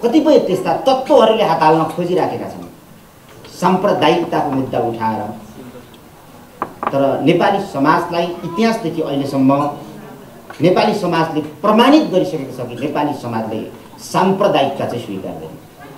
कतिपय त्यस्ता तत्त्वहरूले हात हाल्न खोजिराखेका छन् साम्प्रदायिकताको मुद्दा उठाएर। तर नेपाली समाजलाई इतिहासदेखि अहिलेसम्म नेपाली समाजले प्रमाणित गरिसकेको छ कि नेपाली समाजले साम्प्रदायिकता चाहिँ स्वीकार्दैन।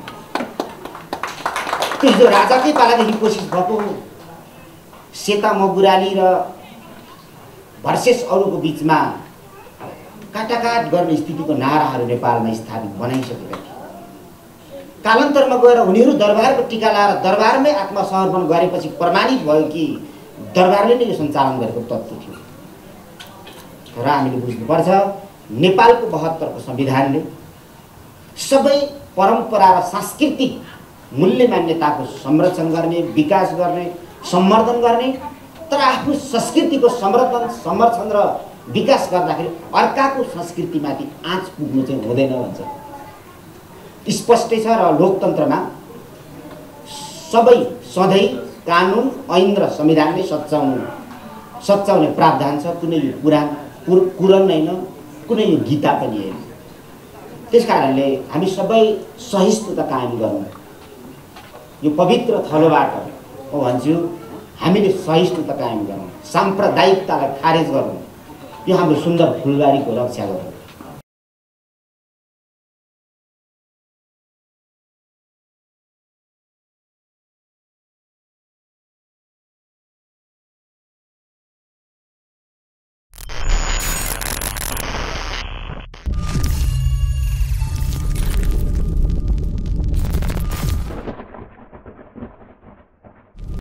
त्यो हिजो राजाकै पालादेखि कोसिस भएको सेता मगुराली र भर्सेस अरूको बिचमा काटाकाट गर्ने स्थितिको नाराहरू नेपालमा स्थापित बनाइसकेका थिए। कालान्तरमा गएर उनीहरू दरबारको टीका लाएर दरबारमै आत्मसमर्पण गरेपछि प्रमाणित भयो कि दरबारले नै यो सञ्चालन गरेको तत्त्व थियो। र हामीले बुझ्नुपर्छ नेपालको 72 को संविधानले सबै परम्परा र सांस्कृतिक मूल्य मान्यताको संरक्षण गर्ने, विकास गर्ने, सम्वर्धन गर्ने, तर आफ्नो संस्कृतिको संरक्षण र विकास गर्दाखेरि अर्काको संस्कृतिमाथि आँच पुग्नु चाहिँ हुँदैन भन्छ। स्पष्टै छ। र लोकतन्त्रमा सबै सधैँ कानुन, ऐन र संविधानले सच्याउने प्रावधान छ। कुनै यो कुरान होइन, कुनै यो गीता पनि होइन। त्यसकारणले हामी सबै सहिष्णुता कायम गरौँ। यो पवित्र थलोबाट म भन्छु हामीले सहिष्णुता कायम गरौँ, साम्प्रदायिकतालाई खारेज गरौँ। यो हाम्रो सुन्दर फुलबारीको रक्षा गरौँ।